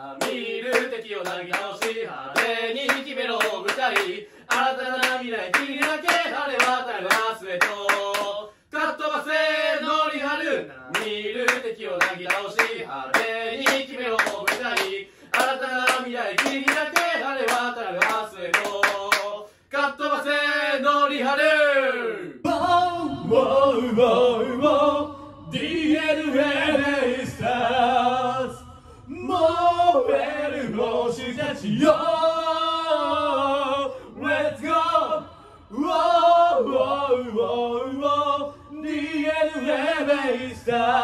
見る敵をなぎ倒し派手に決めろ舞台新たな未来切り開け晴れ渡る明日へとかっ飛ばせ乗り張る見る敵をなぎ倒し派手に決めろ舞台新たな未来切り開け晴れ渡る明日へとかっ飛ばせ乗り張るDNA スターズ燃える星たちよ Let's go! DNA スターズ